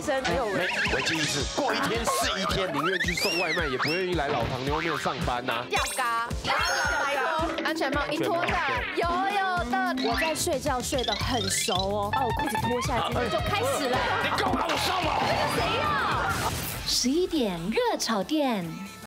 健身，没有人。 危机意识，过一天是一天，宁愿去送外卖，也不愿意来老糖牛肉面上班呐。 吊嘎，白头，安全帽一脱下，有的。我在睡觉睡得很熟哦，把我裤子脱下来之后就开始了。 你干嘛？我上网。 谁呀？11点热炒店。